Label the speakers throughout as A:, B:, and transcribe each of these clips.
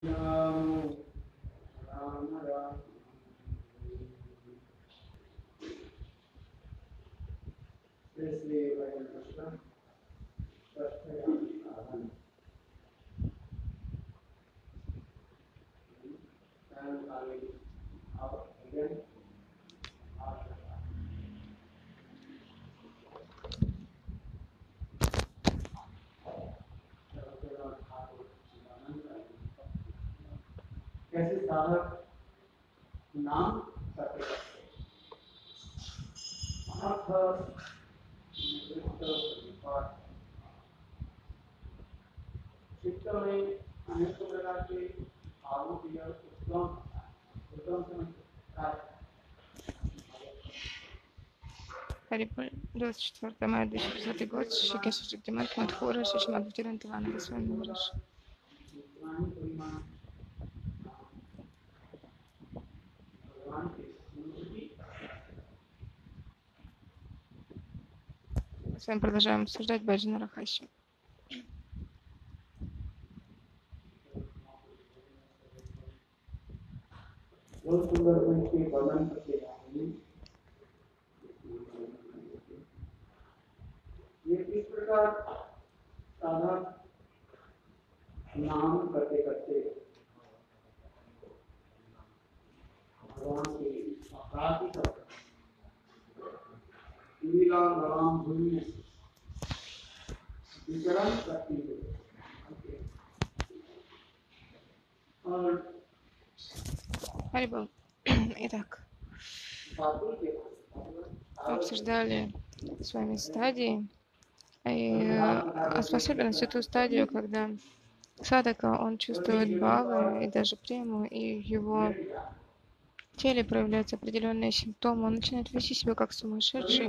A: Ramo, Rama Rama. इसलिए भजन कृष्ण साधन कैसे साधक नाम करते अर्थ चित्त में अनेक प्रकार के भावों की उत्तम
B: Хариболь, 24 мая 2050 год, Шикеша Шактимат, Мадхура, Шишмад Бхактивinoda Ивана Госвами Махарадж. Мы с вами продолжаем обсуждать Баджана Рахаси.
A: ये किस प्रकार साधक नाम करते करते भगवान की अपराधी लीला राम भूमि में विचरण करती है और
B: Харибол. Итак, мы обсуждали с вами стадии, и особенность ту стадию, когда садака, он чувствует бхавы и даже прему, и в его теле проявляются определенные симптомы, он начинает вести себя как сумасшедший,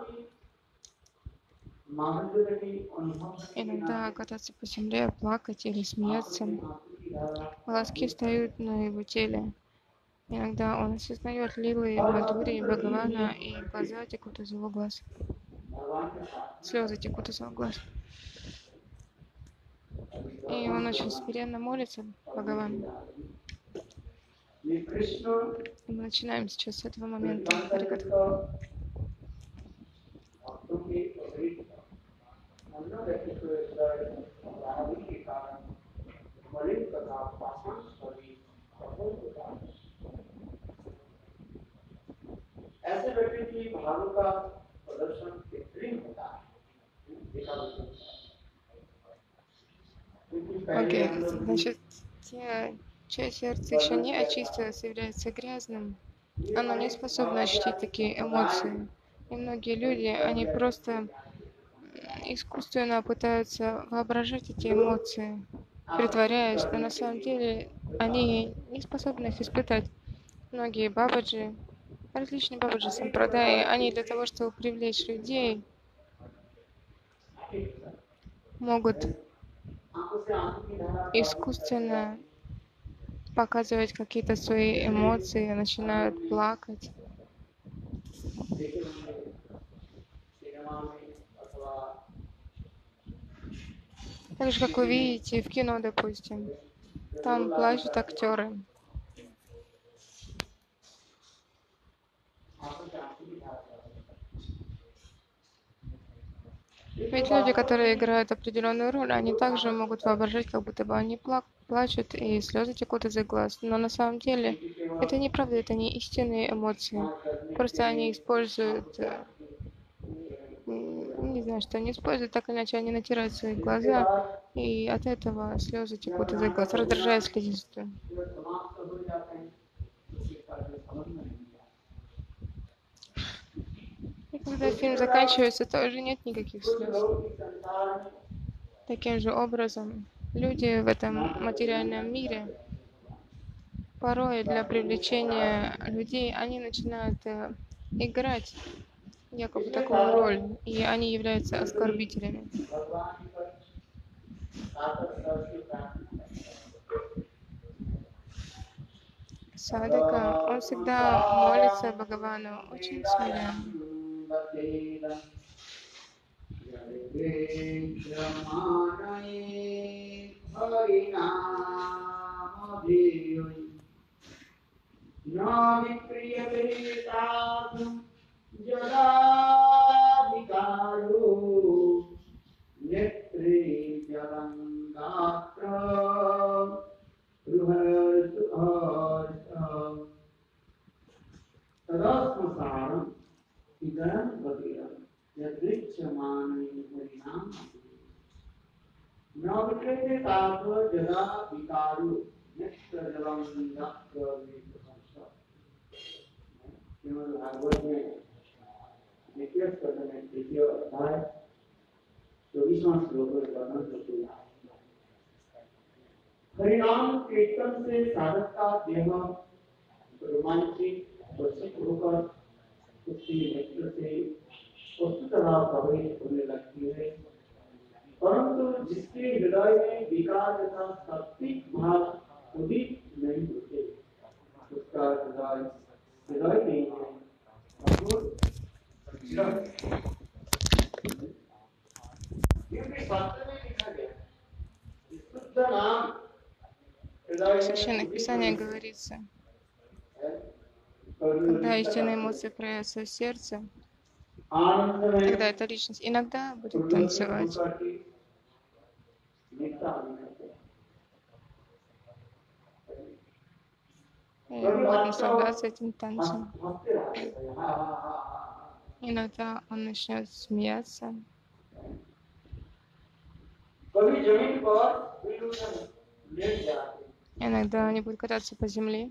B: иногда кататься по земле, плакать или смеяться, волоски встают на его теле. Иногда он осознает лилы Мадхури, Бхагавана, и глаза текут из его глаз. Слезы текут из его глаз. И он очень смиренно молится Бхагавану. И мы начинаем сейчас с этого момента. Харикатха.
A: ऐसे व्यक्ति की भावों का प्रदर्शन कृत्रिम होता है
B: Окей, значит, чье сердце еще не очистилось, является грязным, оно не способно ощутить такие эмоции. И многие люди, они просто искусственно пытаются воображать эти эмоции, притворяясь, что на самом деле они не способны их испытать. Многие бабаджи, различные бабаджи сампрадаи, они для того, чтобы привлечь людей, могут искусственно показывать какие-то свои эмоции, начинают плакать. Так же, как вы видите в кино, допустим, там плачут актеры. Ведь люди, которые играют определенную роль, они также могут воображать, как будто бы они плачут, и слезы текут из их глаз. Но на самом деле это неправда, это не истинные эмоции. Просто они используют, не знаю, что они используют, так или иначе они натирают свои глаза, и от этого слезы текут из их глаз, раздражая слизистую. И когда фильм заканчивается, тоже нет никаких слез. Таким же образом, люди в этом материальном мире порой для привлечения людей они начинают играть якобы такую роль, и они являются оскорбителями. Садака, он всегда молится Бхагавану очень смиренно.
A: हरिनाम कीर्तन से साधक का देह रोमांचित वर्षित होकर उसकी नेत्र से वस्तुतः प्रवेश होने लगती है, परंतु जिसके हृदय में विकार तथा सात्विक भाव उदित नहीं होते, उसका हृदय हृदय नहीं है, क्योंकि शास्त्र में लिखा गया शुद्ध नाम
B: В Священных Писаниях говорится, когда истинные эмоции проявятся в сердце, тогда эта личность иногда будет танцевать. И будет наслаждаться этим танцем. Иногда он начнет смеяться. Иногда они будут кататься по земле.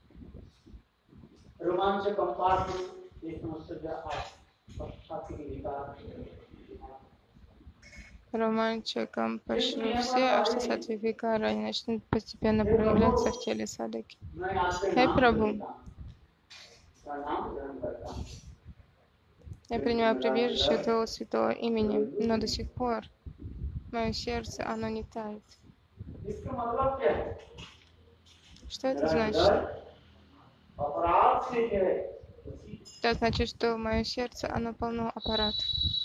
B: Романчиком пошлю все, а что сатвик викара, они начнут постепенно проявляться в теле садаки. Хай Прабху, я принимаю прибежище этого святого имени, но до сих пор мое сердце, оно не тает. Что это значит? Это значит, что мое сердце, оно полно аппаратов.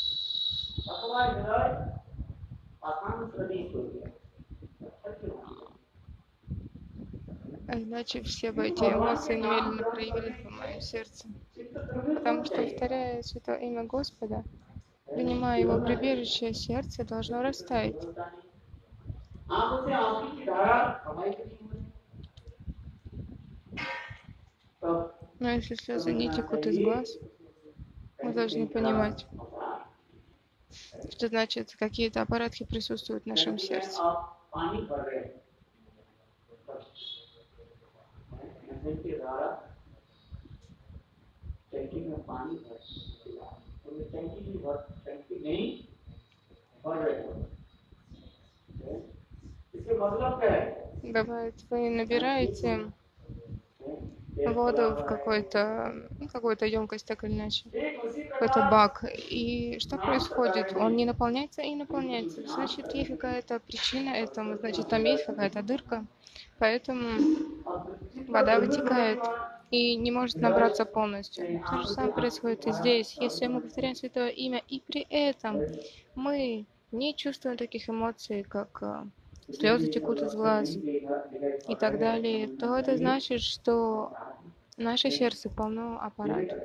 B: Иначе все бы эти эмоции немедленно проявились в моем сердце. Потому что, повторяя святое имя Господа, принимая его прибежище, сердце должно растаять. Но если слезы не текут из глаз, мы должны понимать, что значит, какие-то аппаратки присутствуют в нашем сердце. Бывает, вы набираете воду в какую-то емкость, так или иначе, какой-то бак. И что происходит? Он не наполняется и наполняется. Значит, есть какая-то причина этому, значит, там есть какая-то дырка, поэтому вода вытекает и не может набраться полностью. То же самое происходит и здесь. Если мы повторяем святое имя, и при этом мы не чувствуем таких эмоций, как слезы текут из глаз и так далее, то это значит, что наше сердце полно аппаратов.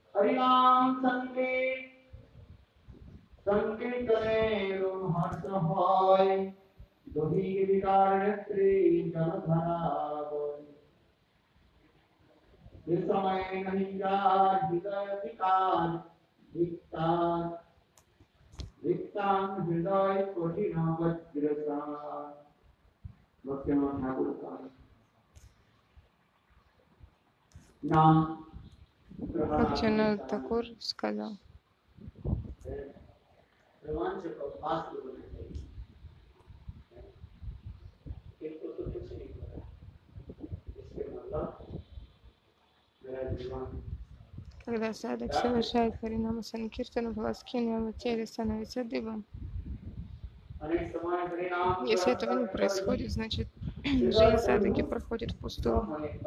B: Бхактивинода Такур сказал, когда садак совершает Харинама Санкиртану, волоски на его теле становятся дыбом. Если этого не происходит, значит, жизнь садаки проходит впустую.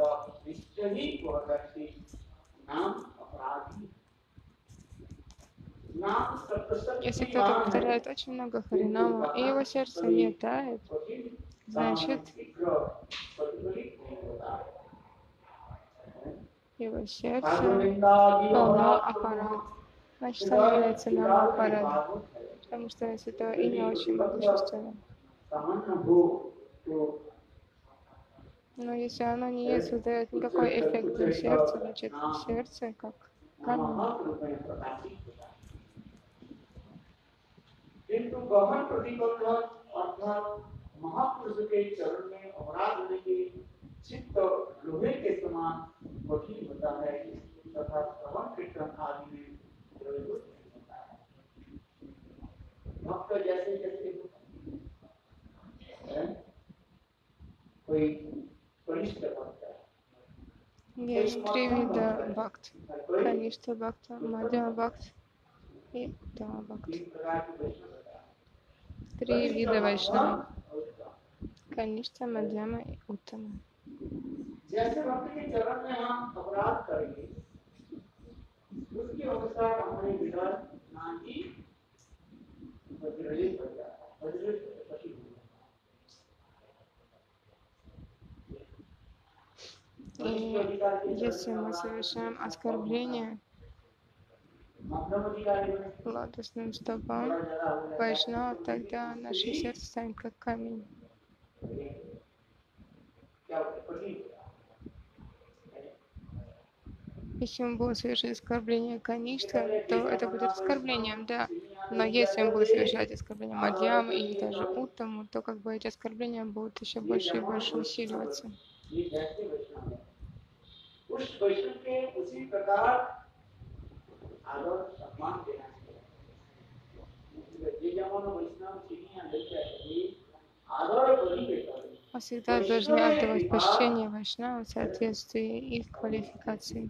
B: Если кто-то повторяет очень много Харинама, и его сердце не тает, значит, его сердце
A: साधुलिंगादि
B: полно
A: अपराध
B: аппарат. Значит,
A: हृदय
B: оно является нам
A: विकार के
B: аппарат,
A: बाबत है
B: потому что Святое Имя очень могущественно.
A: सामान्य हो तो
B: Но если оно не создает никакой эффект для сердца, значит, сердце как камень.
A: महात्म में प्रकाशित होता है किंतु गहन प्रतिबंधक अर्थात महापुरुष के चरण में अपराध होने के चित्त लोहे के समान कठिन होता है तथा श्रवण कीर्तन आदि में प्रयुक्त होता है भक्त जैसे जैसे कोई कनिष्ठ भक्त है
B: Есть три вида бхакт. Каништа бхакта, мадьяма бхакт и уттама бхакт.
A: तीन प्रकार के वैष्णव होता है
B: Три вида вайшнава. Каништа, мадьяма и уттама.
A: जैसे भक्त के चरण में हम अपराध करेंगे उसके अनुसार हमारे विचार नानी वज्रलित हो जाता है वज्रलित पति
B: И если мы совершаем оскорбление лотосным стопам вайшнава, тогда наше сердце станет как камень. Если мы будем совершать оскорбление каништа, то это будет оскорблением, да. Но если мы будем совершать оскорбление мадьямы или даже уттаму, то как бы эти оскорбления будут еще больше и больше усиливаться. Мы всегда должны отдавать почтение вайшнавам в соответствии их квалификации.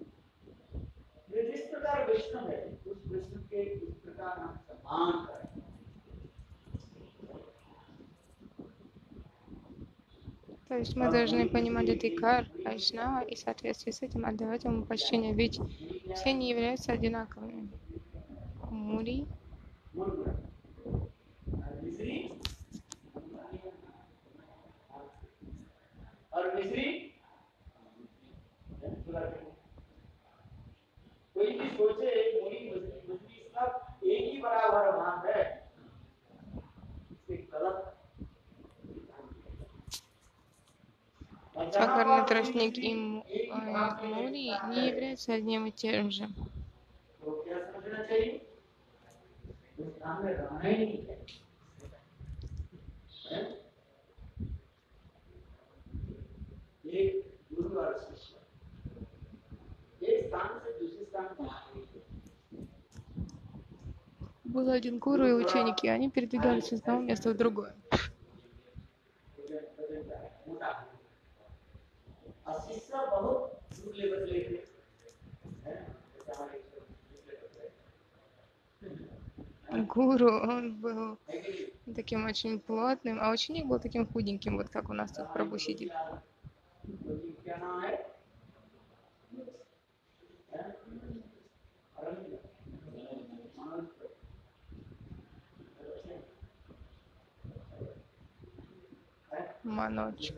B: То есть мы должны понимать этикар вайшнава и в соответствии с этим отдавать ему почтение, ведь все не являются одинаковыми. Мури
A: कोई भी सोचे मुनि मुनि सब एक ही बराबर भाग है इससे गलत
B: сахарный тростник и мури не являются одним и тем же.
A: तो क्या समझना चाहिए इस काम में रहना ही नहीं है ये गुरु और शिष्य एक स्थान से दूसरे स्थान पर
B: Был один гуру и ученики, они передвигались из одного места в другое. Гуру, он был таким очень плотным, а ученик был таким худеньким, вот как у нас тут Прабху сидит. Манодж.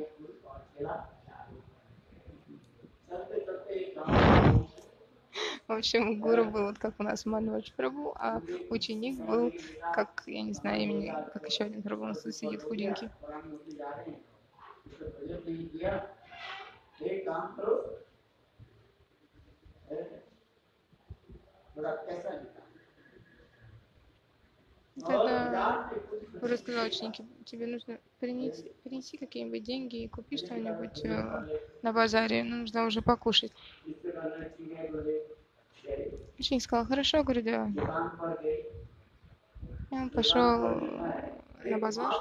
B: В общем, гуру был вот как у нас Манодж Прабху, а ученик был как, я не знаю имени, как еще один Прабху у нас тут сидит худенький. Тогда гуру сказал ученику, тебе нужно принеси какие-нибудь деньги и купи что-нибудь на базаре, нужно уже покушать. Ученик сказал, хорошо, говорю, да. И он пошел на базар.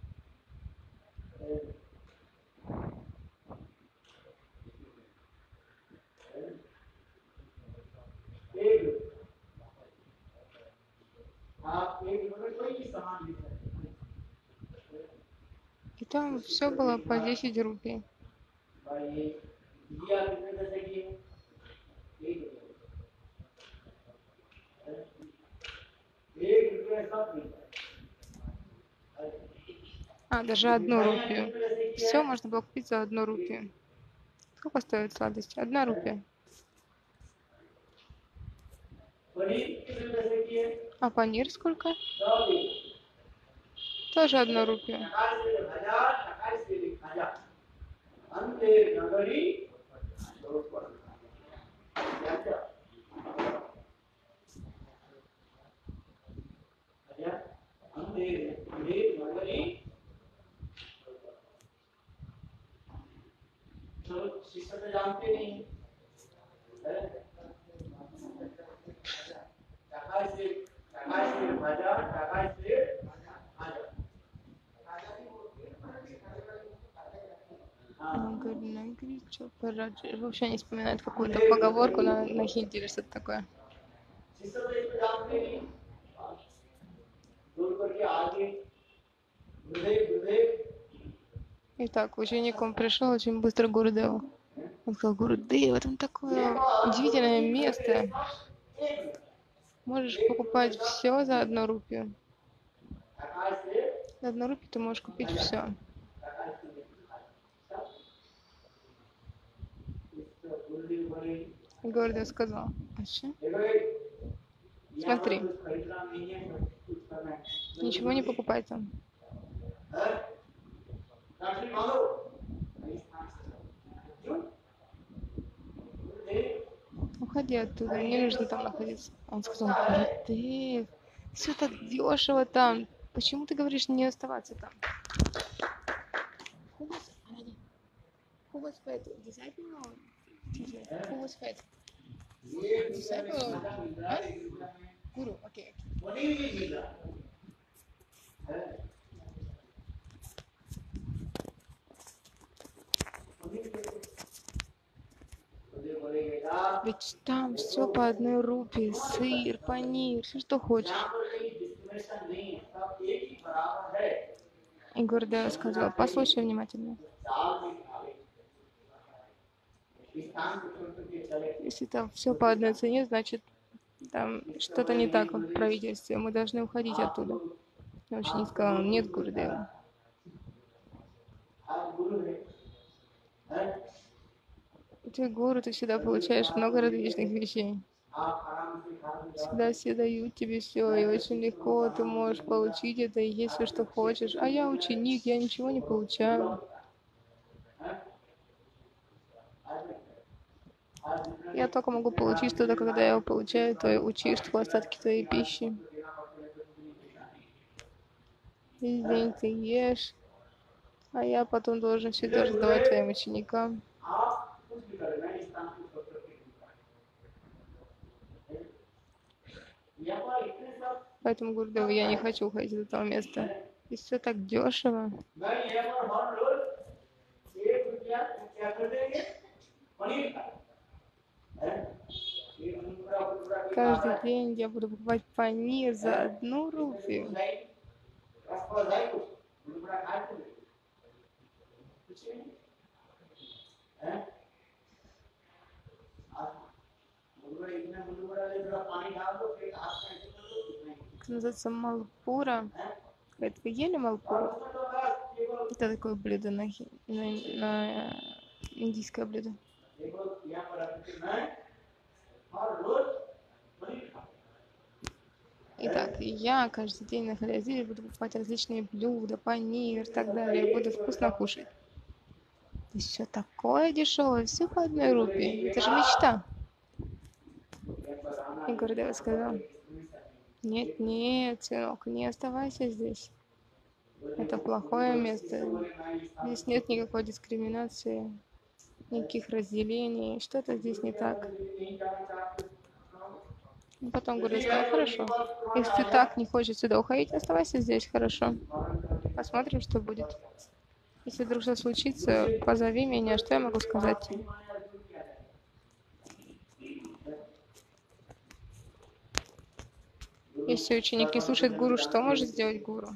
B: И там все было по 10 рупий. Даже 1 рупию. Все можно было купить за 1 рупию. Сколько стоит сладость? 1 рупия. А панир сколько? Тоже 1 рупию. Он говорит, на горячо, вообще не вспоминает какую-то поговорку на хинди или что-то такое. Итак, ученик, он пришел очень быстро к Гурудеву. Он сказал, Гурудев, там такое удивительное место. Можешь покупать все за 1 рупию. За 1 рупию ты можешь купить все. Гурудев сказал, смотри, ничего не покупай там. Уходи оттуда, мне нужно там находиться. Он сказал, Гурудев, все так дешево там. Почему ты говоришь не оставаться там? Who was fed? Disciple or teacher? Who was fed? Disciple or Guru? Okay. Ведь там все по 1 рупии, сыр, панир, все что хочешь. И Гурудев сказал, послушай внимательно. Если там все по 1 цене, значит там что-то не так в правительстве. Мы должны уходить оттуда. Но ученик сказал, нет, Гурудев. Ты гуру, ты всегда получаешь много различных вещей. Всегда все дают тебе все, и очень легко ты можешь получить это, и есть все, что хочешь. А я ученик, я ничего не получаю. Я только могу получить что-то, когда я его получаю, то учишь остатки твоей пищи. Весь день ты ешь, а я потом должен все это раздавать твоим ученикам. Поэтому, Гурудев, я не хочу уходить из этого места. И все так дешево. Каждый день я буду покупать панир за 1 рупию. Это называется малпура. Говорит, вы ели малпуру? Это такое блюдо на индийское блюдо. Итак, я каждый день, находясь здесь, буду покупать различные блюда, панир и так далее. Буду вкусно кушать. И все такое дешевое, все по 1 рупии. Это же мечта. И Гурудев сказал, нет, нет, сынок, не оставайся здесь. Это плохое место. Здесь нет никакой дискриминации, никаких разделений. Что-то здесь не так. И потом Гурудев сказал, хорошо, если ты так не хочешь сюда уходить, оставайся здесь, хорошо. Посмотрим, что будет. Если вдруг что случится, позови меня, что я могу сказать тебе? Если ученик не слушает гуру, что может сделать гуру?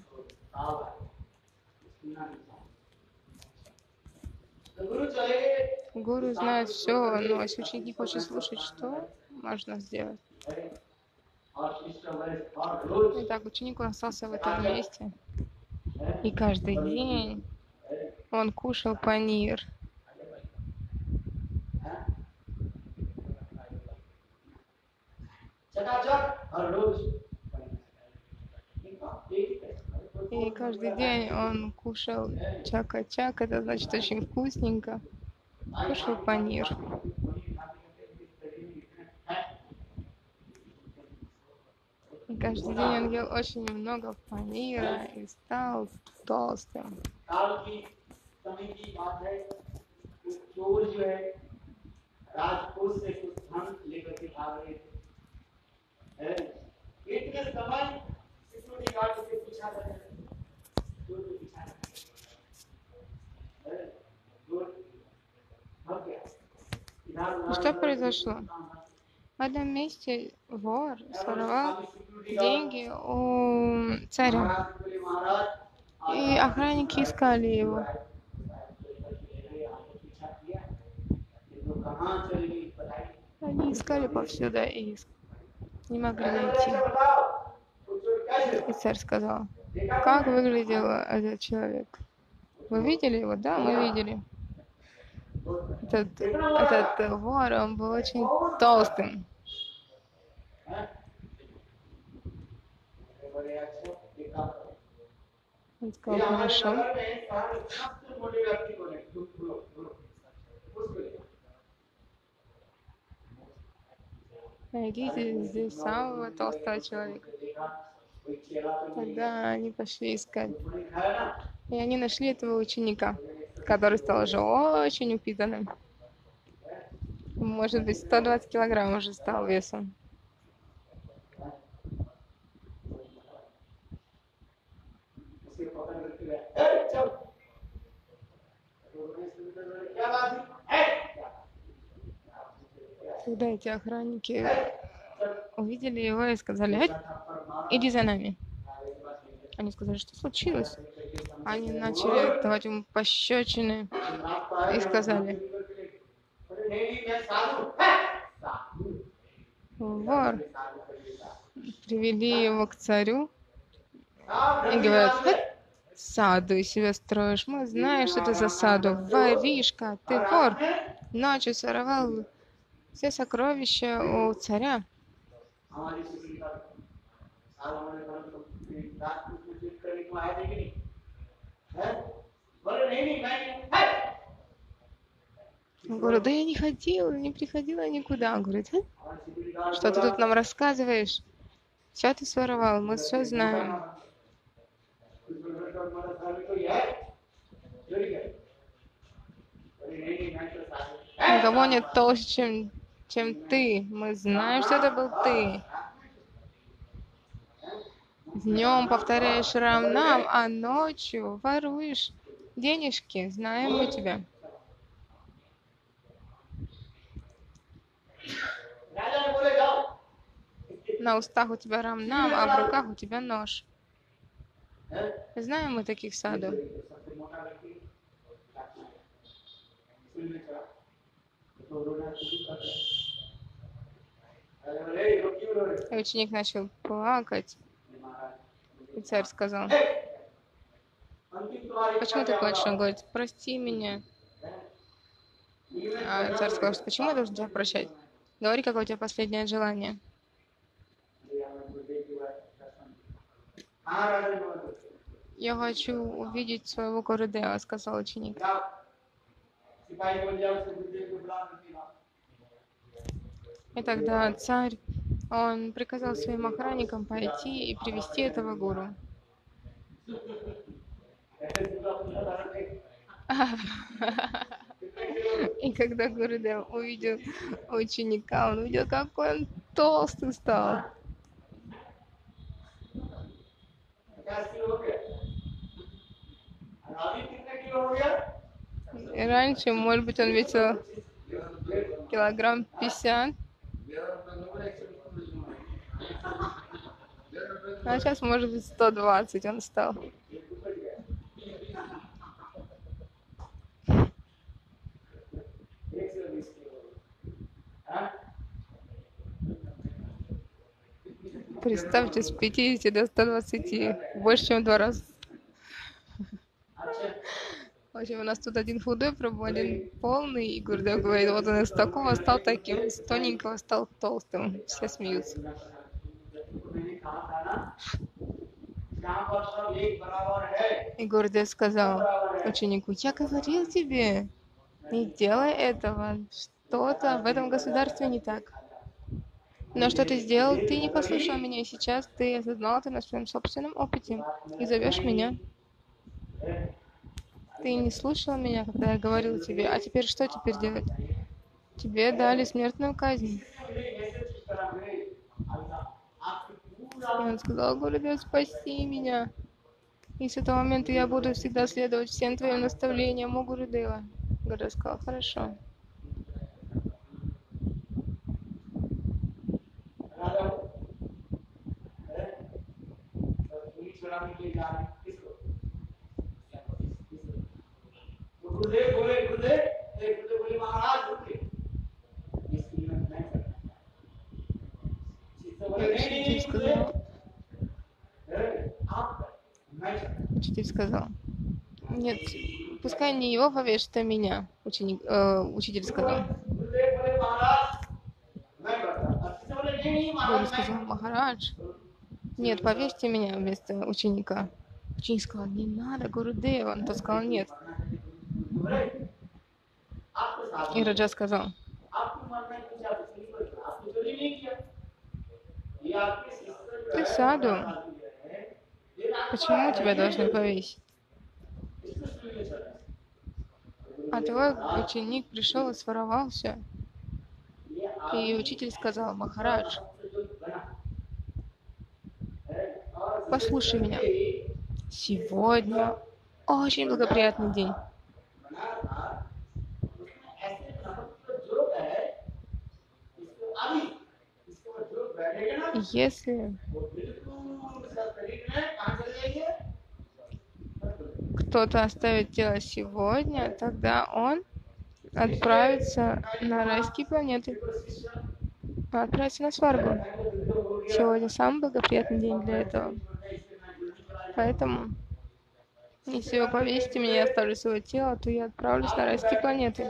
B: Гуру знает все, но если ученик не хочет слушать, что можно сделать? Итак, ученик остался в этом месте, и каждый день он кушал панир. И каждый день он кушал чака-чак, это значит очень вкусненько. Кушал панир. И каждый день он ел очень много панира и стал толстым. И что произошло? В одном месте вор своровал деньги у царя. И охранники искали его. Они искали повсюду и не могли найти. И царь сказал: как выглядел этот человек? Вы видели его? Да, мы видели. Этот вор, он был очень толстым. Он сказал: хорошо. Найдите здесь самого толстого человека. Тогда они пошли искать. И они нашли этого ученика, который стал уже очень упитанным. Может быть, 120 килограмм уже стал весом. Когда эти охранники увидели его и сказали: иди за нами. Они сказали: что случилось? Они начали давать ему пощечины и сказали: вор. Привели его к царю и говорят: саду из себя строишь, мы знаем, что это за саду, воришка, ты вор, ночью своровал все сокровища у царя. Он говорит: да я не ходила, не приходила никуда. Он говорит: что ты тут нам рассказываешь? Все ты своровал, мы все знаем. Никого нет толще, чем ты. Мы знаем, что это был ты. Днем повторяешь рам-нам, а ночью воруешь денежки. Знаем мы тебя. На устах у тебя рам-нам, а в руках у тебя нож. Знаем мы таких саду. И ученик начал плакать. И царь сказал: почему ты плачешь? Он говорит: прости меня. А царь сказал: почему я должен тебя прощать? Говори, какое у тебя последнее желание. Я хочу увидеть своего Гурудева, сказал ученик. И тогда царь, он приказал своим охранникам пойти и привести этого гуру. И когда Гурудев увидел ученика, он увидел, какой он толстый стал. И раньше, может быть, он весил килограмм 50. А сейчас, может быть, 120 он стал. Представьте, с 50 до 120, больше, чем в 2 раза. общем, у нас тут один худой пробовал, один полный, и Гурдев говорит, вот он из такого стал таким, из тоненького стал толстым. Все смеются. И Гурдев сказал ученику, я говорил тебе, не делай этого, что-то в этом государстве не так. Но что ты сделал? Ты не послушал меня, и сейчас ты осознал это на своем собственном опыте и зовешь меня. Ты не слушал меня, когда я говорил тебе, а теперь что теперь делать? Тебе дали смертную казнь. И он сказал, Гурудев, спаси меня. И с этого момента я буду всегда следовать всем твоим наставлениям, о Гурудева. Гурудев сказал, хорошо. Учитель сказал, нет, пускай не его повесит, а меня, учитель сказал. Гуру сказал, Махарадж, нет, повесьте меня вместо ученика. Ученик сказал, не надо, Гурудев. Он тот сказал, нет. И Раджа сказал, ты саду, почему тебя должны повесить? А твой ученик пришел и своровал все. И учитель сказал, Махарадж, послушай меня. Сегодня очень благоприятный день. Если кто-то оставит тело сегодня, тогда он отправится на райские планеты, отправится на Сваргу. Сегодня самый благоприятный день для этого. Поэтому, если вы повесите меня и оставлю свое тело, то я отправлюсь на райские планеты.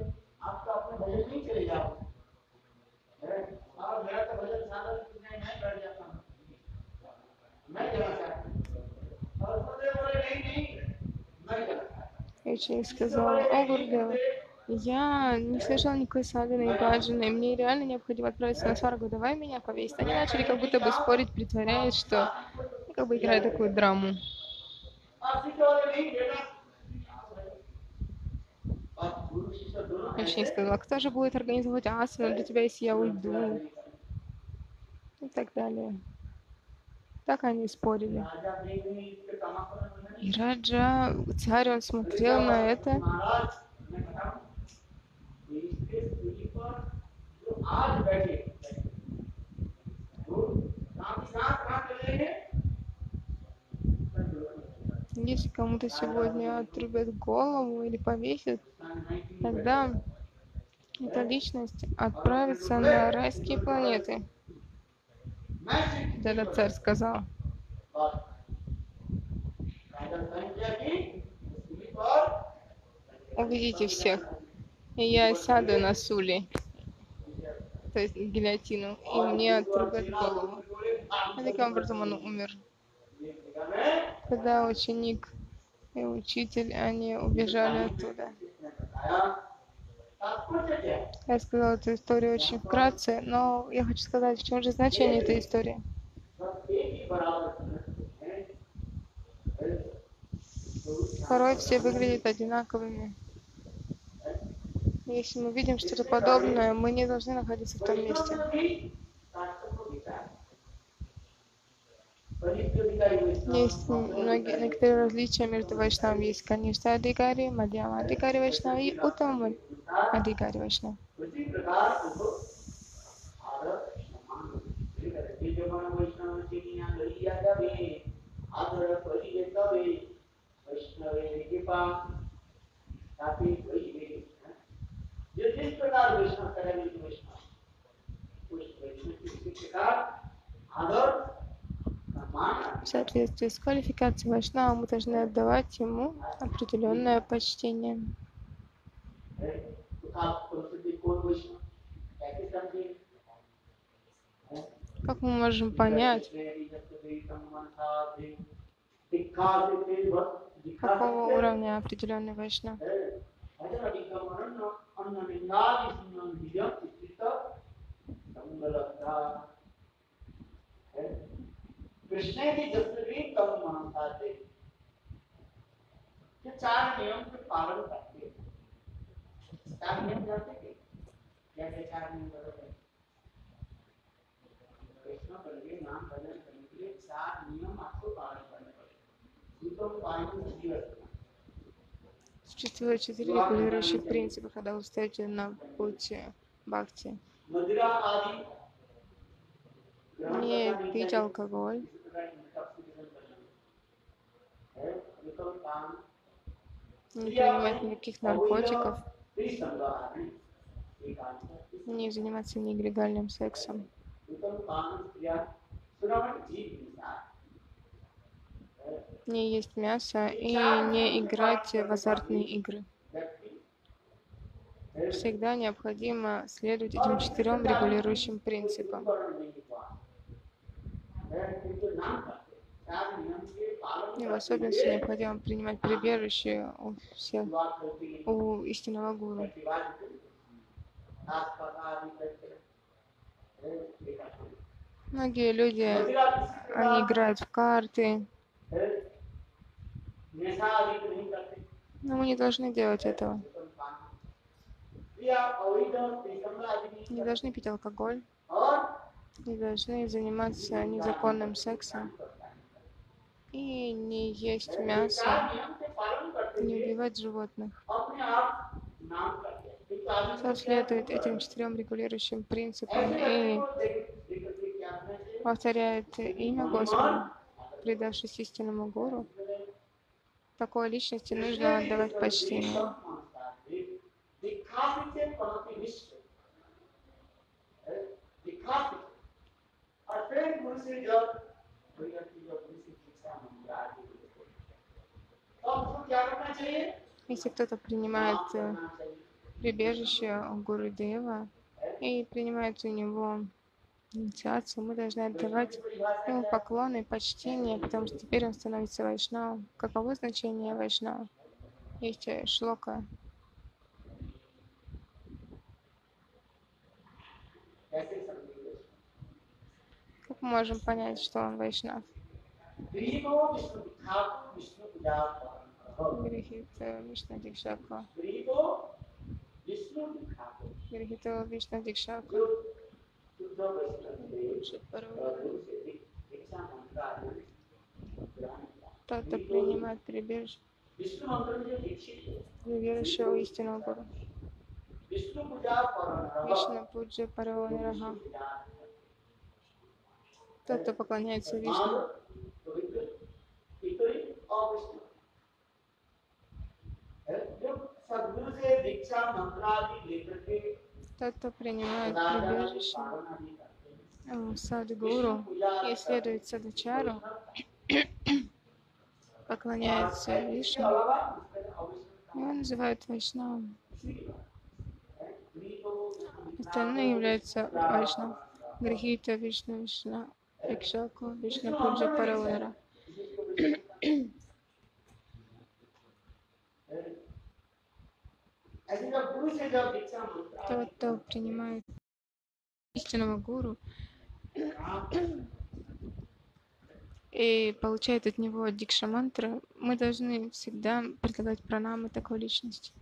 B: И ученик сказал, о, Гурдев, я не совершал никакой садханы и баджаны, и мне реально необходимо отправиться на Сваргу, давай меня повесить. Они начали как будто бы спорить, притворяясь, что как бы играют такую драму. И ученик сказал, кто же будет организовать асану для тебя, если я уйду? И так далее. Так они спорили. И Раджа, царь, он смотрел на это. Если кому-то сегодня отрубят голову или повесят, тогда эта личность отправится на райские планеты. Этот царь сказал. Уведите всех, и я сяду на сули, то есть гильотину, и мне отрубят голову. И таким образом он умер. Когда ученик и учитель, они убежали оттуда. Я сказала эту историю очень вкратце, но я хочу сказать, в чем же значение этой истории. Порой все выглядят одинаковыми. Если мы видим что-то подобное, мы не должны находиться в том месте. Есть некоторые различия между вайшнавами. Есть Каништа Адикари, Мадьяма Адикари Вайшнава и Уттама Адикари Вайшнава. Вся соответствии с квалификацией Вайшнава мы должны отдавать ему определенное почтение. Как мы можем понять, какого уровня определенный Вайшнав?
A: कृष्ण की जसवीर कम मानता थे कि 4 नियम के पालन करते 4 नियम जानते थे क्या 4 नियम बताते कृष्ण के लिए नाम भजन करने के लिए 4 नियम आपको पालन करने पड़ेंगे तो पालन नहीं करना
B: Существует 4 регулирующих принципа, когда вы встаете на путь бхакти. Не пить алкоголь, не принимать никаких наркотиков, не заниматься нелегальным сексом, не есть мясо и не играть в азартные игры. Всегда необходимо следовать этим 4 регулирующим принципам. И в особенности необходимо принимать прибежище у истинного гуру. Многие люди, они играют в карты, но мы не должны делать этого. Не должны пить алкоголь, не должны заниматься незаконным сексом и не есть мясо, не убивать животных. Кто следует этим 4 регулирующим принципам и повторяет имя Господа, предавшись истинному гуру, такой личности нужно отдавать почтение. Если кто-то принимает прибежище у Гурудева и принимает у него инициацию, мы должны отдавать ему поклоны и почтение, потому что теперь он становится вайшнавом. Каково значение вайшнава? Есть шлока. Как мы можем понять, что он вайшнав? Грихита Вишна Дикшака. Грихита Вишна Дикшака. Тот, кто принимает прибежище, верующего истинного Гуру. Вишна Пуджа Параванираха. Тот, кто поклоняется Вишну. Тот, кто принимает прибежище у Садгуру и следует Садачару, поклоняется Вишну, его называют Вайшнавом. Остальные являются Вайшнав. Грихита Вишну Вишна Рикшаку Вишна Пуджа Паравара. Тот, кто принимает истинного гуру и получает от него дикша-мантры, мы должны всегда предлагать пранамы такой личности.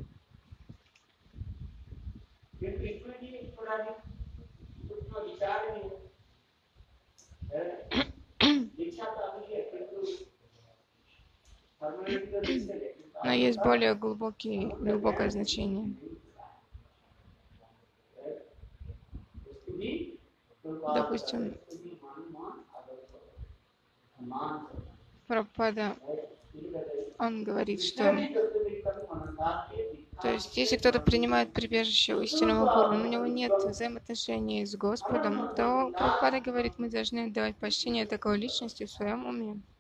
B: Но есть более глубокое значение. Допустим, Прабхупада, он говорит, что то есть, если кто-то принимает прибежище у истинного гуру, но у него нет взаимоотношений с Господом, то Прабхупада говорит, мы должны отдавать почтение такой личности в своем уме.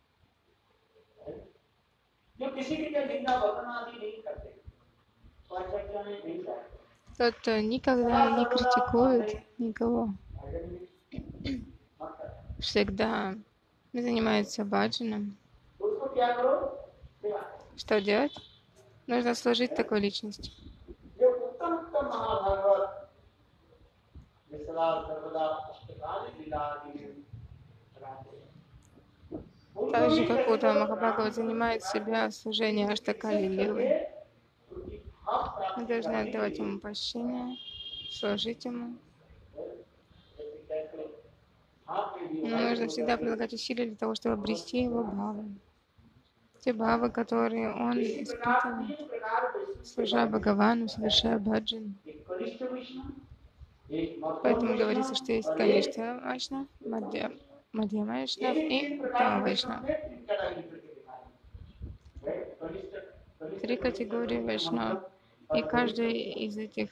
A: जो किसी की निंदा वतन आदि नहीं करते, चर्चा में नहीं जाते,
B: Тот, кто никогда не критикует никого, всегда занимается баджаном.
A: उसको क्या करो,
B: Что делать? Нужно служить такой личности.
A: जो उत्तम उत्तम महाभागवत विश्वास सर्वदा अष्टकाली लीला आदि में रहते हैं,
B: Так же, как Удда Махабхагават занимает себя служением Аштакали Лилы. Мы должны отдавать ему почтение, служить ему. Но нужно всегда прилагать усилия для того, чтобы обрести его бхавы. Те бхавы, которые он испытывает, служа Бхагавану, совершая баджан. Поэтому говорится, что есть Каништа Вайшнав, Мадья Вайшнав и Уттама Вайшнав. 3 категории Вайшнав. И каждая из этих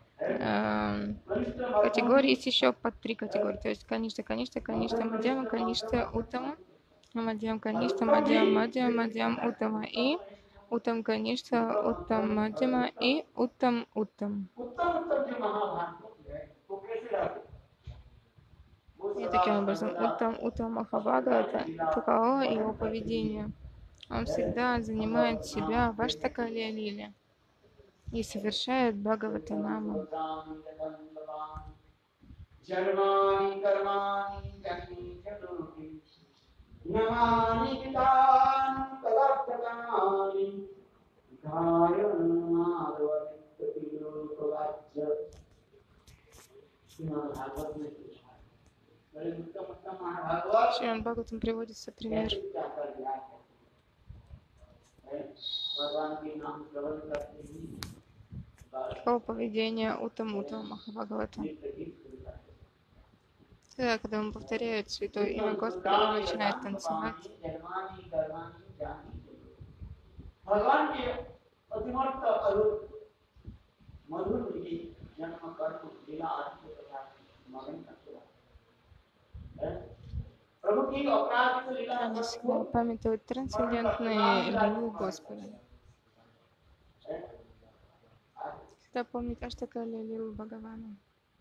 B: категорий есть еще под 3 категории. То есть Каништа, Мадьяма, Каништа, Уттама, Мадьям, Каништа, Мадьям, Мадьям, Уттама и Уттам, Каништа, Уттам, Мадьяма и Уттам, Уттам. И таким образом, Уттам Махабхагавата, таково его поведение. Он всегда занимает себя в Аштакали Лиле и совершает Бхагаватанаму. Шримад Бхагаватам приводится пример, какого поведения Уттама Махабхагавата. Тогда, когда он повторяет святое имя Господа, он начинает танцевать. Они всегда памятуют трансцендентные лилы Господа. Всегда помнит Аштакали Лилу Бхагавана.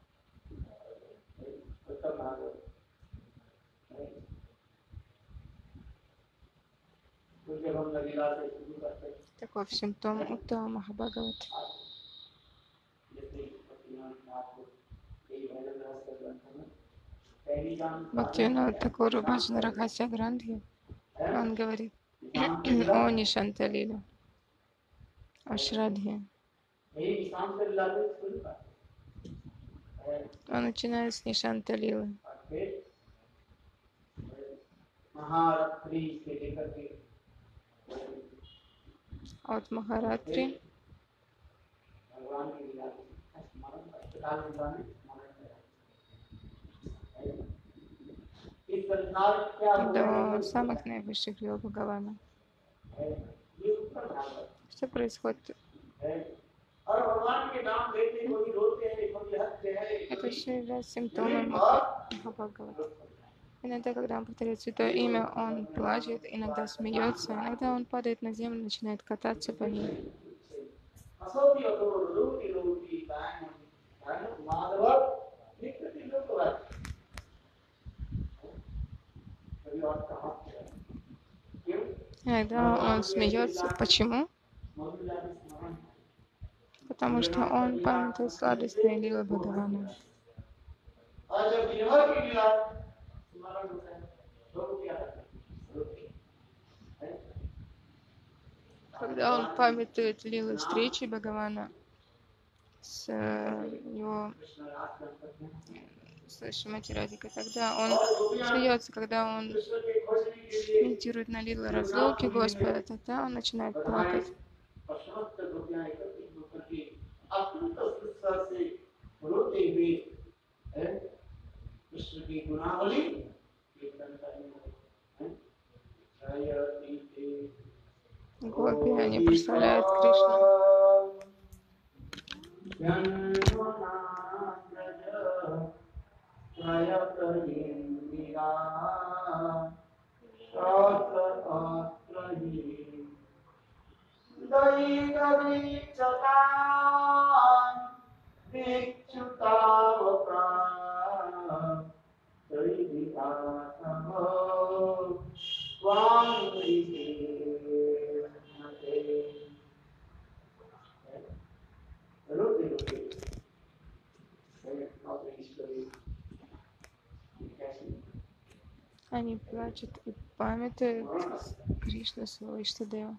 B: Таков симптом Уттама Махабхагавата. Бхактивинода Тхакур Баджана Рахасya Грантхи, он говорит о Нишанта Лиле, о Шрадхе. Он начинает с Нишанта Лилы. От Махаратри до самых наивысших лил Бхагавана. Что происходит? Это все является симптомом Махабхагавата. Иногда, когда он повторяет святое имя, он плачет, иногда смеется, иногда он падает на землю, начинает кататься по ней. Иногда он смеется. Почему? Потому что он памятует сладостные лилы Бхагавана. Когда он памятует лилы встречи Бхагавана с его Шримати Радхикой, тогда он смеется, когда он медитирует на лилы разлуки Господа, тогда он начинает плакать. Гопи, они прославляют Кришну. Они плачут и памятуют Кришну, своего Иштадева.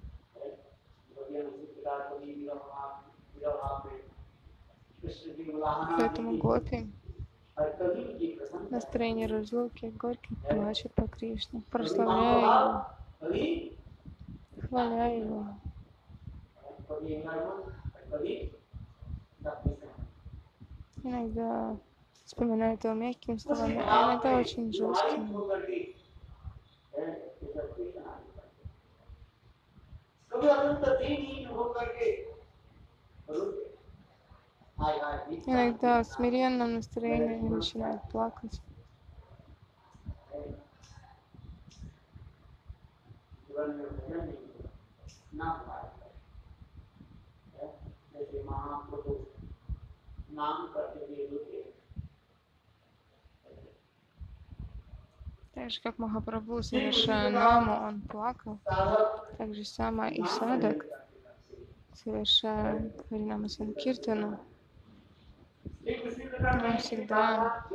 B: Поэтому гопи в настроении разлуки горько плачут по Кришне, прославляя его, хваля его. Иногда вспоминают его мягкими словами, а иногда очень жесткими. Иногда в смиренном настроении они начинают плакать. Так же, как Махапрабху, совершая наму, он плакал. Так же самое и садак, совершая Харинама Санкиртану, он всегда,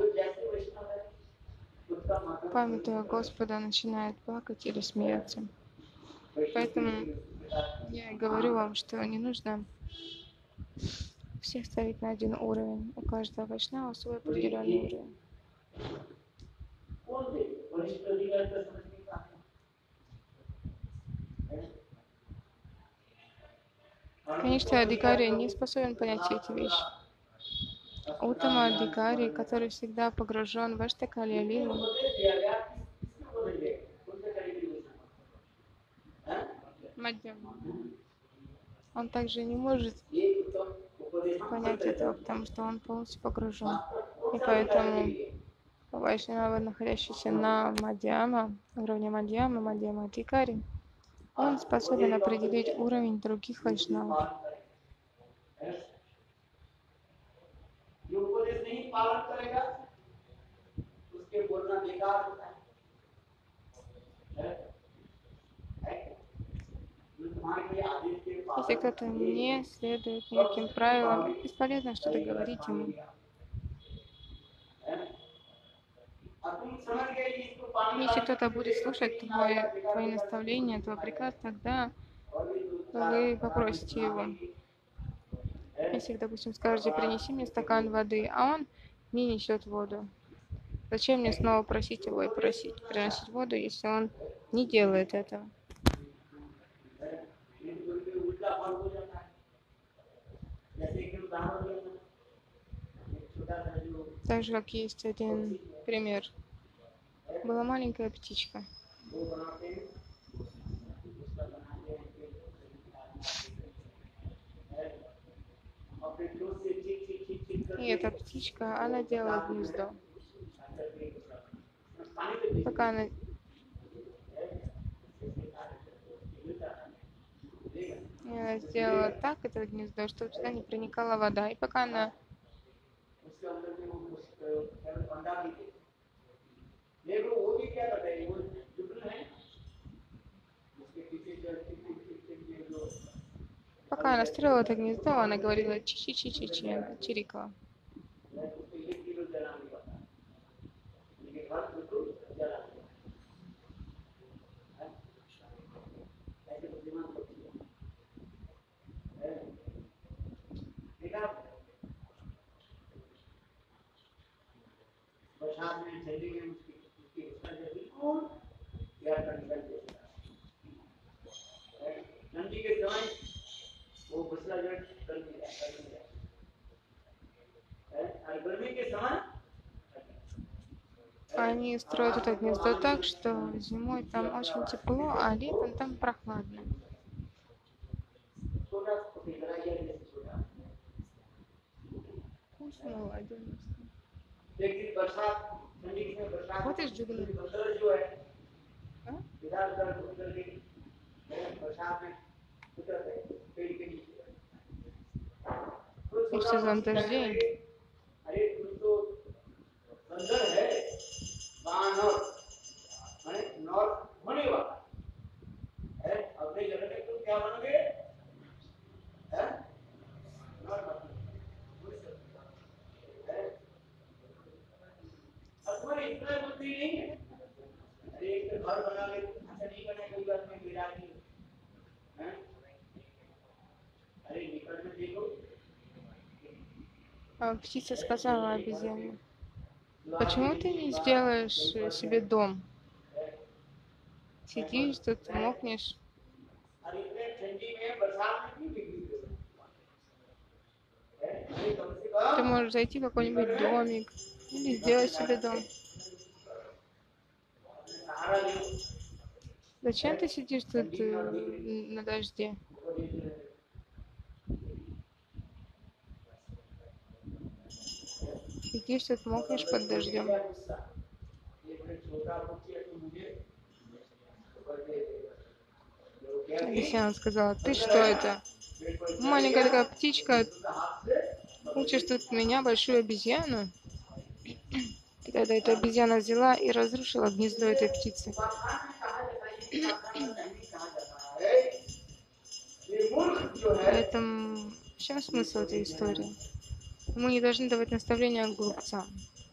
B: памятуя Господа, начинает плакать или смеяться. Поэтому я и говорю вам, что не нужно всех ставить на один уровень. У каждого вайшнава свой определенный уровень. Конечно, Адикари не способен понять все эти вещи. Уттама Адикари, который всегда погружен в Аштакалья Лилу, Мадьяма, он также не может понять этого, потому что он полностью погружен. И поэтому вайшнава, находящийся на Мадьяма, уровне Мадьяма, Мадьяма Адикари, он способен определить уровень других вайшнавов. Если кто-то не следует никаким правилам, бесполезно что-то говорить ему. Если кто-то будет слушать твои наставления, твой приказ, тогда вы попросите его. Если, допустим, скажете, принеси мне стакан воды, а он не несет воду, зачем мне снова просить его и приносить воду, если он не делает этого? Так же, как есть один пример. Была маленькая птичка. И эта птичка, она делала гнездо. Пока она сделала так, это гнездо, чтобы туда не проникала вода. И пока она строила это гнездо, она говорила чи-чи-чи-чи-чи, она чирикала. Они строят это гнездо так, что зимой там очень тепло, а летом там прохладно. Вот и Джугна. И в сезон дождей птица сказала обезьяне: почему ты не сделаешь себе дом? Сидишь тут, мокнешь. Ты можешь зайти в какой-нибудь домик или сделать себе дом. Зачем ты сидишь тут на дожде? Сидишь тут, мокнешь под дождем. Обезьяна сказала: ты что это? Маленькая такая птичка, учишь тут меня, большую обезьяну? И тогда эта обезьяна взяла и разрушила гнездо этой птицы. Поэтому в чем смысл этой истории? Мы не должны давать наставления глупцам.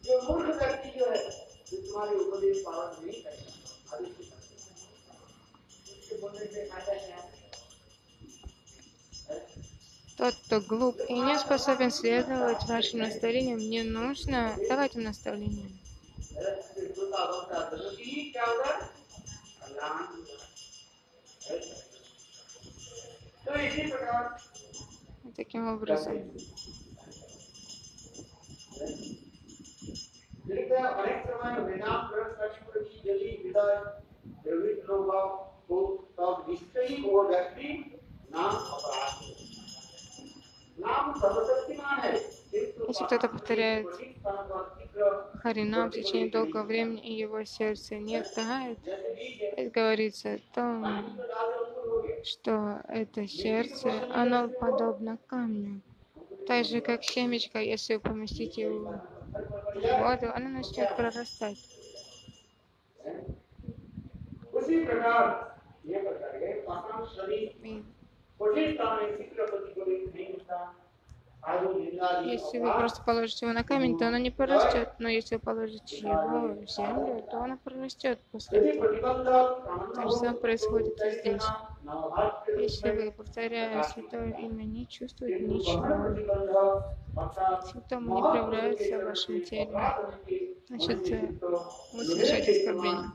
B: Тот, кто глуп и не способен следовать вашим наставлениям, не нужно давать им наставления. И таким образом. Если кто-то повторяет Харинам в течение долгого времени, и его сердце не тает, это говорится о том, что это сердце, оно подобно камню. Так же, как семечко, если поместить его в воду, оно начнет прорастать. Если вы просто положите его на камень, то оно не прорастет, но если вы положите его в землю, то оно прорастет после этого. То же самое происходит и здесь. Если вы, повторяя святое имя, не чувствуете ничего, симптомы не проявляются в вашем теле, значит, вы совершаете оскорбление.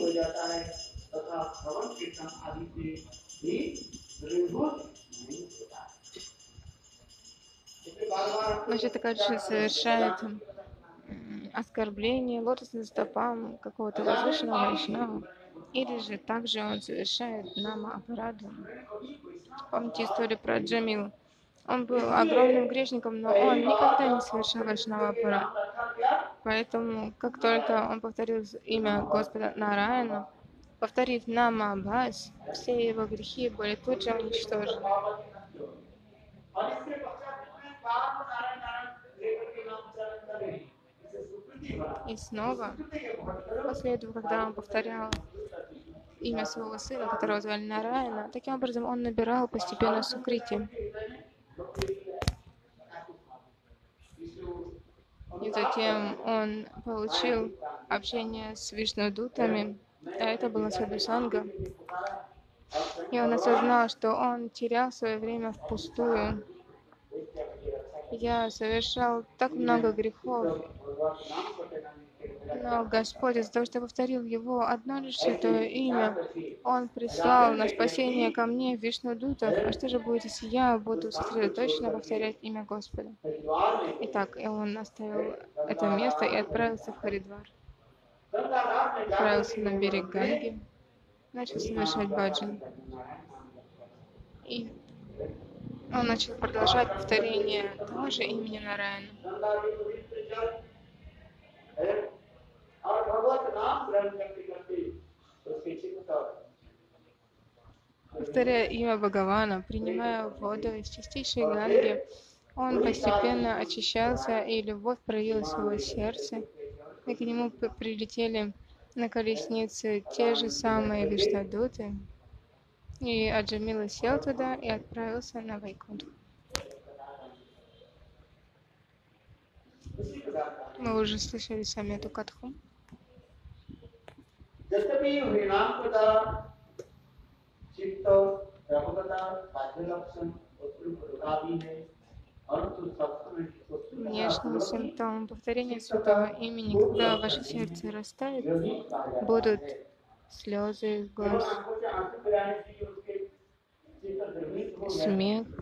B: Значит, также совершает оскорбление лотосным стопам какого-то возвышенного вайшнава, или же также он совершает нама-апараду. Помните историю про Джамил? Он был огромным грешником, но он никогда не совершал вайшнава-апарат. Поэтому, как только он повторил имя Господа Нараяна, повторив нама-абхас, все его грехи были тут же уничтожены. И снова, после этого, когда он повторял имя своего сына, которого звали Нараяна, таким образом он набирал постепенно сукрити. И затем он получил общение с Вишнудутами, а это было садхусанга. И он осознал, что он терял свое время впустую. Я совершал так много грехов, но Господь, из-за того, что я повторил Его одно лишь святое имя, Он прислал на спасение ко мне Вишнудутов. А что же будет, если я буду сосредоточенно повторять имя Господа? Итак, и он оставил это место и отправился в Харидвар. Отправился на берег Ганги, начал совершать баджан. И он начал продолжать повторение того же имени Нараяна. Повторяя имя Бхагавана, принимая воду из чистейшей Ганги, он постепенно очищался, и любовь проявилась в его сердце, и к нему прилетели на колеснице те же самые Виштадуты, и Аджамила сел туда и отправился на Вайкунтху. Мы уже слышали сами эту катху. Внешний симптом повторения святого имени, когда ваше сердце растает, будут слезы из глаз, смех.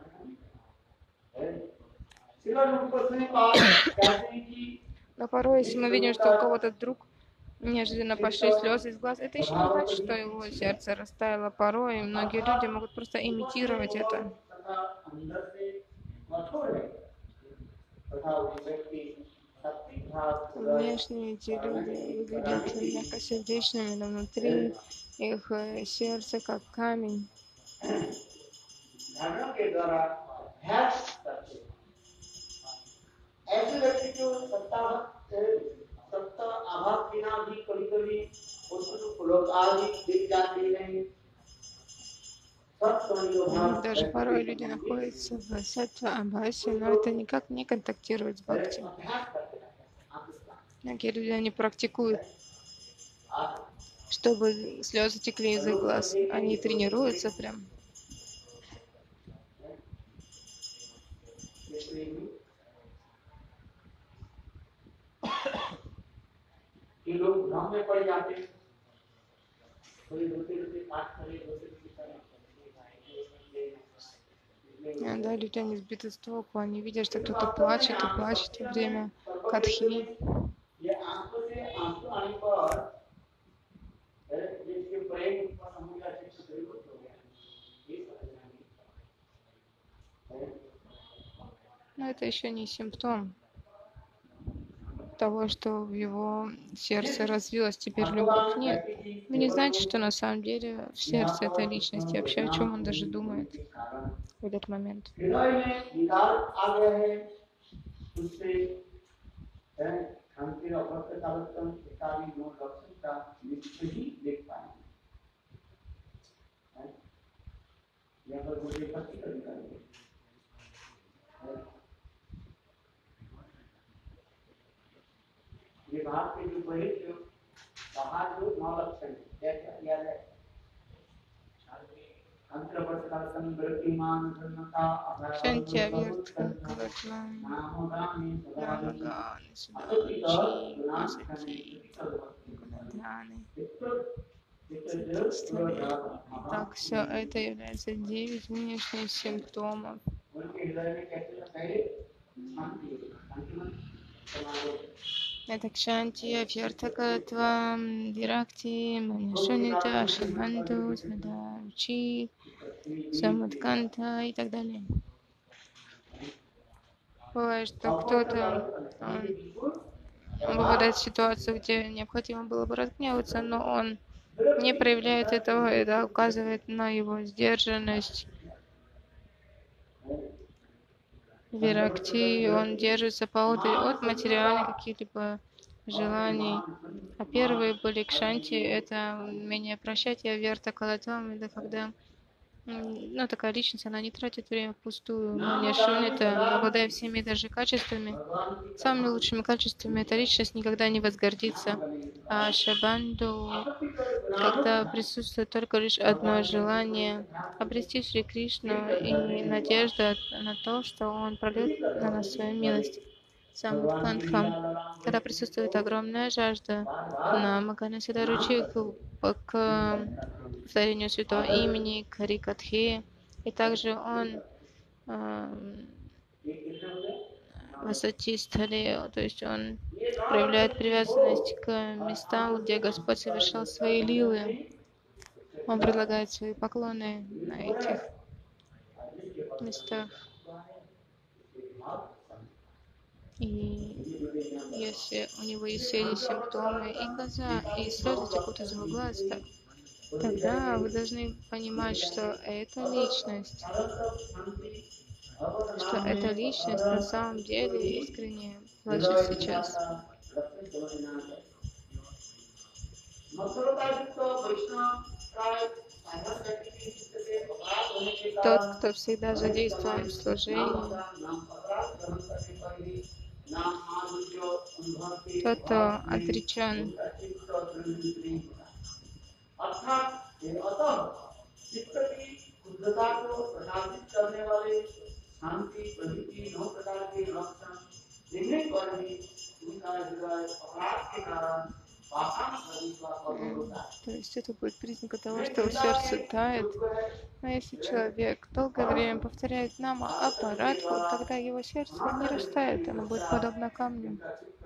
B: Но порой, если мы видим, что у кого-то вдруг неожиданно пошли слезы из глаз, это еще не значит, что его сердце растаяло. Порой многие люди могут просто имитировать это. Внешне эти люди выглядят мягкосердечными, но внутри их сердце как камень. Даже порой люди находятся в саттва абхасе, но это никак не контактирует с бхакти. Многие люди, они практикуют, чтобы слезы текли из их глаз. Они тренируются прям. Да, люди, они сбиты с толку, они видят, что кто-то плачет и плачет во время катхи. Но это еще не симптом того, что в его сердце развилась теперь любовь. Нет, вы не знаете, что на самом деле в сердце этой личности, вообще о чем он даже думает в этот момент. Шанти Авиртхан Калатлан Намаганы Судачи Масати Гунадханы. Итак, все это является 9 внешних симптомов. Это Кшанти, Авьяртакатва, Виракти, Манишунита, Ашабанду, Садаручи, Самадканта и так далее. Бывает, что кто-то попадает в ситуацию, где необходимо было бы разгневаться, но он не проявляет этого, это указывает на его сдержанность. Виракти, он держится поодаль от материальных каких-либо желаний. А первые были кшанти, это умение прощать, и авьярта калатвам, это когда такая личность, она не тратит время впустую. Манишунита, обладая всеми даже качествами, самыми лучшими качествами, эта личность никогда не возгордится. А Шабанду, когда присутствует только лишь одно желание обрести Шри Кришну и надежда на то, что он прольет на нас свою милость. Самадкантхам, когда присутствует огромная жажда на Маганасида Ручи к повторению святого имени, к Харикатхе, и также он Васатистхали, то есть он проявляет привязанность к местам, где Господь совершал свои лилы. Он предлагает свои поклоны на этих местах. И если у него есть все эти симптомы, и глаза, и слезы текут из его глаз, так Тогда вы должны понимать, что эта личность на самом деле искренне плачет сейчас. Тот, кто всегда задействован в служении, тот, кто отречен. То есть это будет признаком того, что сердце тает. Но если человек долгое время повторяет нама аппаратху, тогда его сердце не растает, оно будет подобно камню.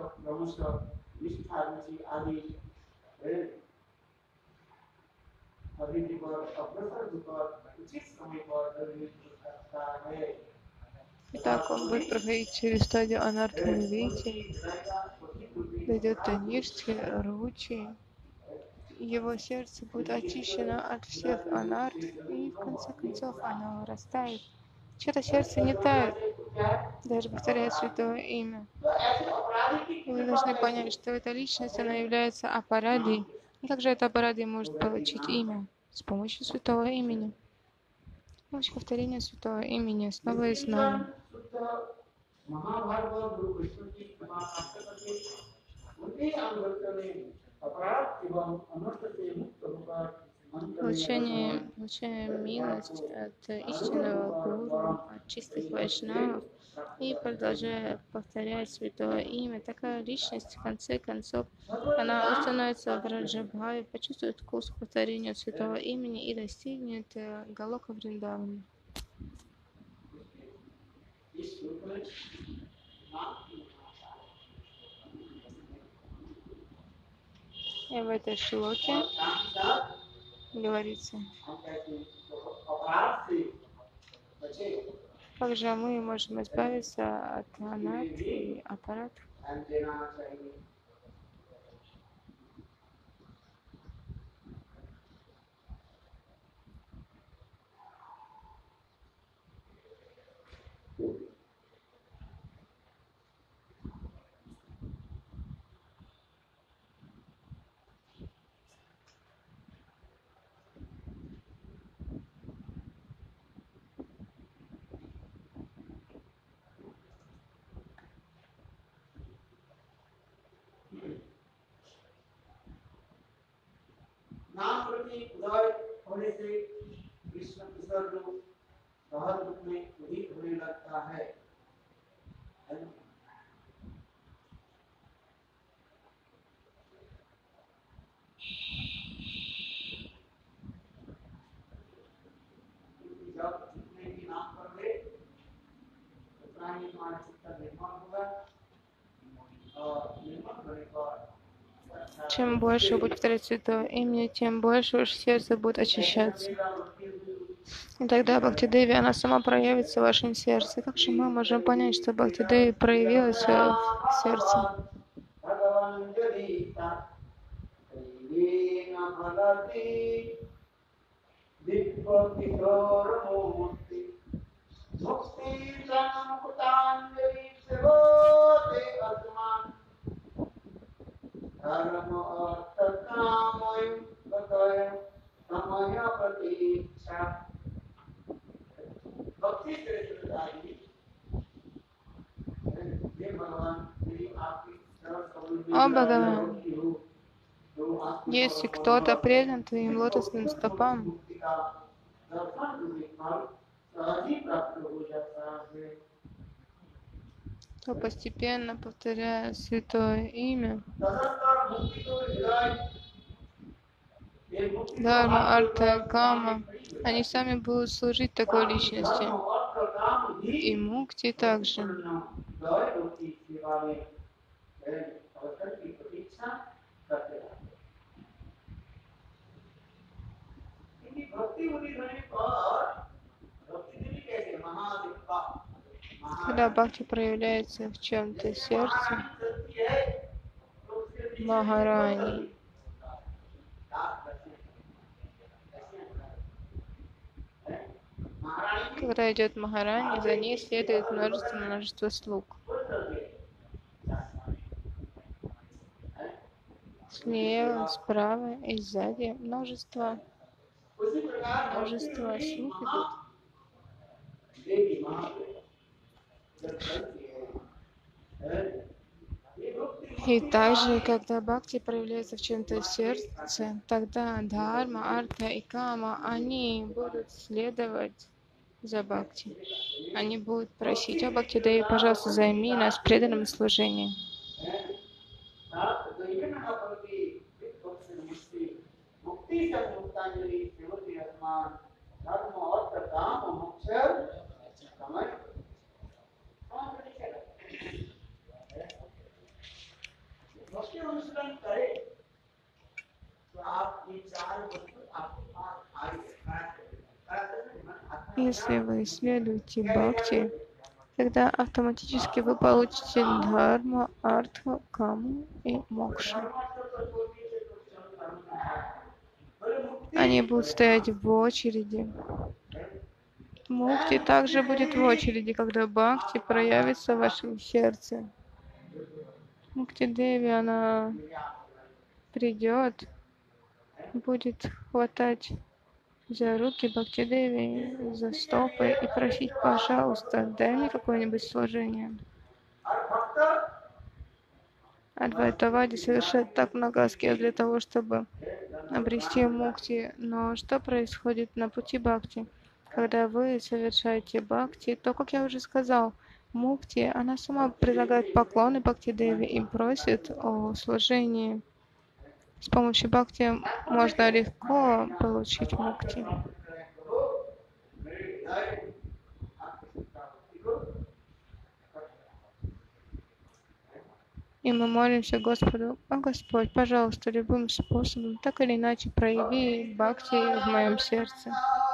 B: Итак, он будет проходить через стадию анартхамивити, дойдет до ништи, ручи, его сердце будет очищено от всех анарт, и в конце концов оно растает. Чье-то сердце не тает, даже повторяя святое имя. И вы должны понять, что эта личность, она является аппарадой. И как же эта аппарадой может получить имя? С помощью святого имени. С помощью повторения святого имени снова и снова. Получение милости от истинного гуру, от чистых вайшнавов, и продолжая повторять святое имя, такая личность, в конце концов, она установится в Раджабхаве, почувствует вкус к повторению святого имени и достигнет Галока Вриндавана. И в этой шлоке говорится, как же мы можем избавиться от анат и аппарат.
A: नाम प्रति उदय होने से कृष्ण ईश्वर रूप गहन रूप में उदित होने लगता है। जब जितने भी नाम पढ़े उतना ही हमारा चित्त निर्मल होगा और निर्मल होने पर
B: чем больше будет повторять святое имя, тем больше ваше сердце будет очищаться. И тогда Бхактидеви, она сама проявится в вашем сердце. Как же мы можем понять, что Бхактидеви проявилась в сердце? О Бхагаван, если кто-то предан твоим лотосным стопам, то постепенно, повторяя святое имя, Дharma, Арта, Кама, они сами будут служить такой личности. И Мукти также. Когда бхакти проявляется в чем-то сердце, Махарани, Когда идет Махарани, за ней следует множество слуг. Слева, справа и сзади множество слуг идут. И также, когда бхакти проявляется в чем-то в сердце, тогда дхарма, арта и кама, они будут следовать за бхакти. Они будут просить: о бхакти, дай, пожалуйста, займи нас преданным служением. Если вы исследуете бхакти, тогда автоматически вы получите дхарму, артху, каму и мокшу. Они будут стоять в очереди. Мукти также будет в очереди, когда бхакти проявится в вашем сердце. Мукти Деви, она придет, будет хватать за руки Бхакти Деви, за стопы и просить: пожалуйста, дай мне какое-нибудь служение. Адвайтавади совершает так много аскез для того, чтобы обрести мукти. Но что происходит на пути бхакти? Когда вы совершаете бхакти, то, как я уже сказал, мукти, она сама предлагает поклоны Бхакти Деви и просит о служении. С помощью бхакти можно легко получить мукти. И мы молимся Господу: о Господь, пожалуйста, любым способом, так или иначе, прояви бхакти в моем сердце.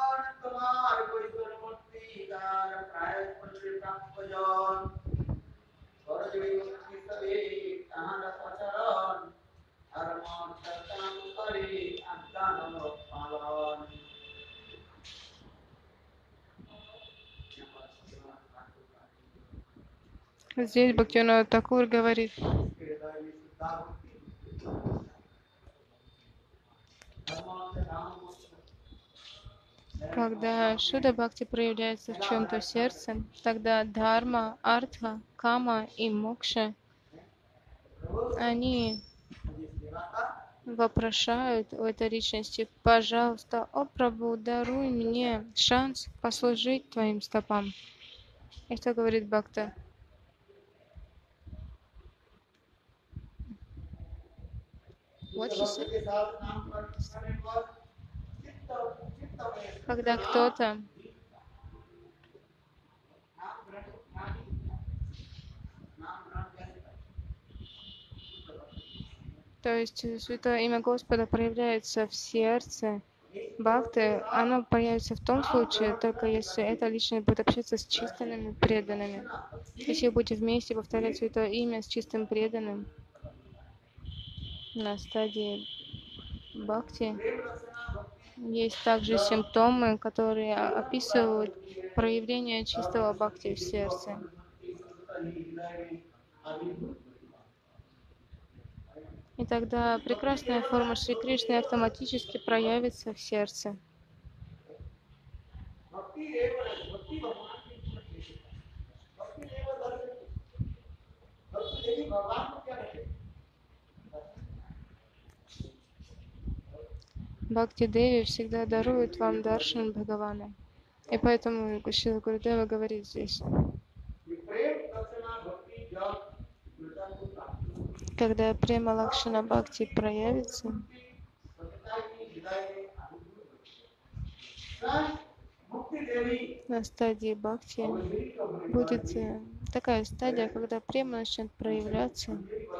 B: Здесь Бхактивинода Такур говорит: когда Шуда Бхакти проявляется в чем-то в сердце, тогда дхарма, артха, кама и мокша, они вопрошают у этой личности: пожалуйста, о Прабху, даруй мне шанс послужить твоим стопам. И что говорит Бхакта? Когда кто-то то есть святое имя Господа проявляется в сердце бхакты, оно появится в том случае, только если эта личность будет общаться с чистыми преданными. Если вы будете вместе повторять святое имя с чистым преданным на стадии бхакти, есть также симптомы, которые описывают проявление чистого бхакти в сердце. И тогда прекрасная форма Шри Кришны автоматически проявится в сердце. Бхакти Деви всегда дарует вам даршан Бхагавана. И поэтому Шрила Гурудева говорит здесь: когда према Лакшана Бхакти проявится, на стадии Бхакти будет такая стадия, когда према начнет проявляться.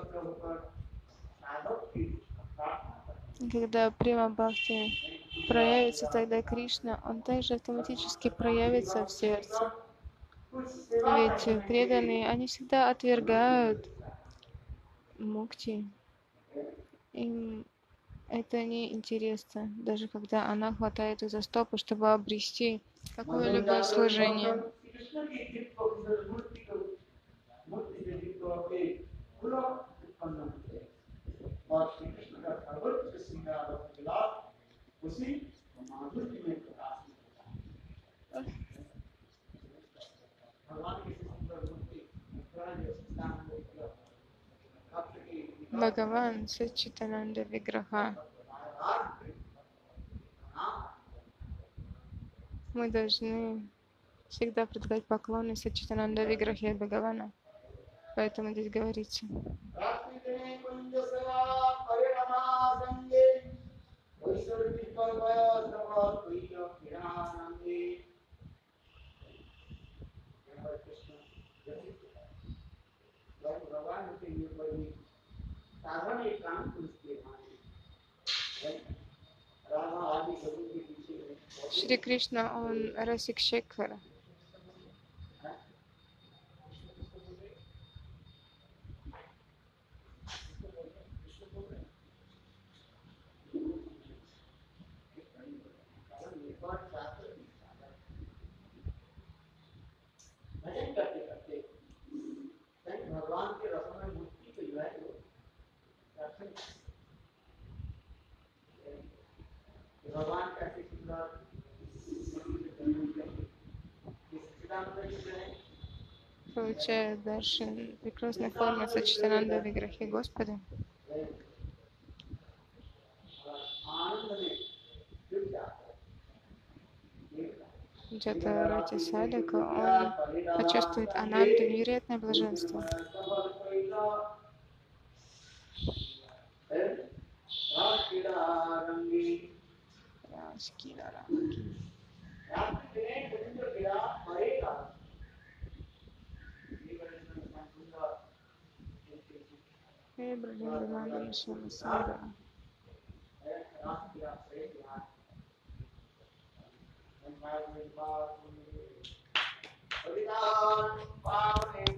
B: Когда према Бхакти проявится, тогда Кришна, он также автоматически проявится в сердце. Ведь преданные, они всегда отвергают мукти. Им это не интересно, даже когда она хватает их за стопы, чтобы обрести какое-либо служение.
A: कृष्ण की चित्त को किसी मूर्ति के चित्त के पुनः उत्पन्न होते हैं और श्री कृष्ण का सर्वोच्च श्रृंगार और विलास उसी माधुर्य में प्रकाशित होता है। भगवान की सुंदर मूर्ति
B: Бхагаван Сачитананда Виграха. Мы должны всегда предлагать поклоны Сачитананда Виграхе Бхагавана. Поэтому здесь говорится. Шри Кришна, он Расик Шекхара.
A: भगवान के रसों में मूर्ति को जो है भगवान कैसे सुंदर
B: Получая даршан, прекрасная форма Сачитананда Виграхи Господа. Джатарати Садика, он почувствует ананду, невероятное блаженство.
A: Haridan Pavane